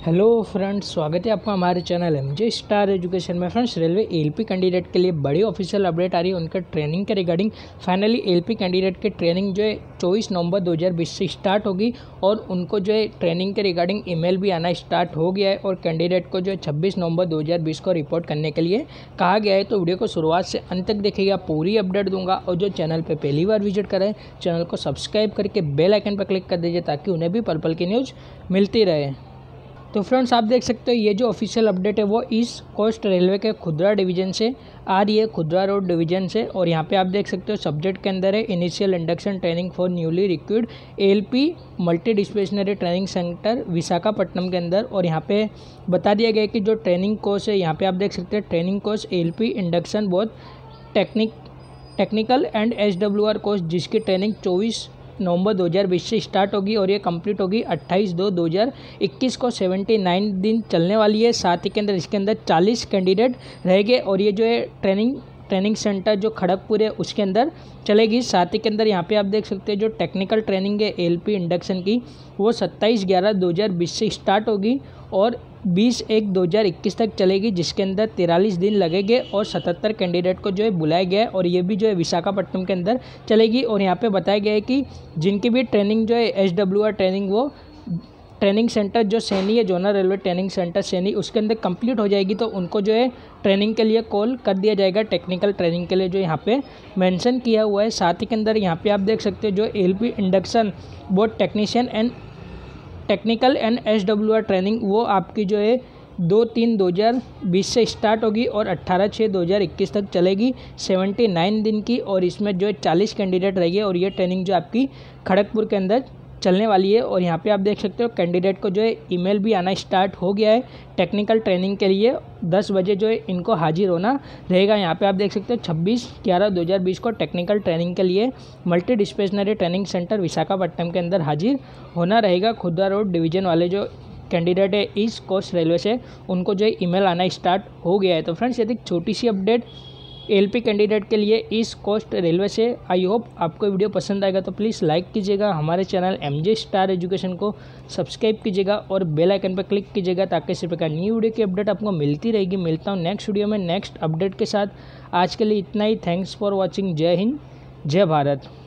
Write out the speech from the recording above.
Hello friends, स्वागत है आपका हमारे चैनल एमजे स्टार एजुकेशन में। फ्रेंड्स, रेलवे एलपी कैंडिडेट के लिए बड़ी ऑफिशियल अपडेट आ रही है उनका ट्रेनिंग के रिगार्डिंग। फाइनली एलपी कैंडिडेट की ट्रेनिंग जो है 24 नवंबर 2020 से स्टार्ट होगी और उनको जो है ट्रेनिंग के रिगार्डिंग ईमेल भी आना स्टार्ट हो गया है और कैंडिडेट को जो है 26 नवंबर 2020 को रिपोर्ट करने के लिए कहा गया है। तो वीडियो को शुरुआत से अंत तक देखिएगा, पूरी अपडेट दूंगा। और जो चैनल पर पहली बार विजिट करें, चैनल को सब्सक्राइब करके बेल आइकन पर क्लिक कर दीजिए ताकि उन्हें भी पल पल की न्यूज़ मिलती रहे। तो फ्रेंड्स, आप देख सकते हो ये जो ऑफिशियल अपडेट है वो ईस्ट कोस्ट रेलवे के खुदरा डिवीजन से आ रही है, खुदरा रोड डिवीजन से। और यहाँ पे आप देख सकते हो सब्जेक्ट के अंदर है initial induction training for newly recruit LP multi disciplinary training centre Visakhapatnam के अंदर। और यहाँ पे बता दिया गया कि जो ट्रेनिंग कोर्स है, यहाँ पे आप देख सकते हैं training course LP induction both technical and SWR course, जिसकी ट्रेनिंग 24 नवंबर 2020 से स्टार्ट होगी और ये कंप्लीट होगी 28/2/2021 को। 79 दिन चलने वाली है। साथ ही के अंदर इसके अंदर 40 कैंडिडेट रहेंगे और ये जो है ट्रेनिंग सेंटर जो खड़गपुर है उसके अंदर चलेगी। साथ ही के अंदर यहाँ पे आप देख सकते हैं जो टेक्निकल ट्रेनिंग है एलपी इंडक्शन की वो 27/11/2020 से स्टार्ट होगी और 20/1/2021 तक चलेगी, जिसके अंदर 43 दिन लगेंगे और 77 कैंडिडेट को जो है बुलाया गया है और ये भी जो है विशाखापट्टनम के अंदर चलेगी। और यहाँ पे बताया गया है कि जिनकी भी ट्रेनिंग जो है एसडब्ल्यूआर ट्रेनिंग, वो ट्रेनिंग सेंटर जो सैनी है, zonal railway training centre Sini, उसके अंदर कंप्लीट हो जाएगी तो उनको जो है ट्रेनिंग के लिए कॉल कर दिया जाएगा, टेक्निकल ट्रेनिंग के लिए, जो यहाँ पे मेंशन किया हुआ है। साथ ही के अंदर यहाँ पे आप देख सकते हैं जो LP induction both technical and SWR training वो आपकी जो है 2/3/2020 से स्टार्ट होगी और 18/6/2021 तक चलेगी, 79 दिन की। और इसमें जो है 40 कैंडिडेट रहेंगे और ये ट्रेनिंग जो आपकी खड़गपुर के अंदर चलने वाली है। और यहाँ पे आप देख सकते हो कैंडिडेट को जो है ईमेल भी आना स्टार्ट हो गया है टेक्निकल ट्रेनिंग के लिए। 10 बजे जो है इनको हाजिर होना रहेगा। यहाँ पे आप देख सकते हो 26/11/2020 को टेक्निकल ट्रेनिंग के लिए multi disciplinary training centre Visakhapatnam के अंदर हाजिर होना रहेगा। खुदरा रोड डिवीजन वाले जो कैंडिडेट है ईस्ट कोस्ट रेलवे से, उनको जो है ईमेल आना स्टार्ट हो गया है। तो फ्रेंड्स, ये एक छोटी सी अपडेट एलपी कैंडिडेट के लिए ईस्ट कोस्ट रेलवे से। आई होप आपको वीडियो पसंद आएगा तो प्लीज़ लाइक कीजिएगा, हमारे चैनल एमजे स्टार एजुकेशन को सब्सक्राइब कीजिएगा और बेल आइकन पर क्लिक कीजिएगा ताकि इसी प्रकार न्यू वीडियो की अपडेट आपको मिलती रहेगी। मिलता हूँ नेक्स्ट वीडियो में नेक्स्ट अपडेट के साथ। आज के लिए इतना ही। Thanks for watching. जय हिंद, जय भारत।